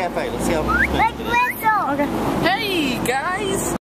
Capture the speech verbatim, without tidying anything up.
cafe. Let's go. Like whistle. Okay. Hey guys.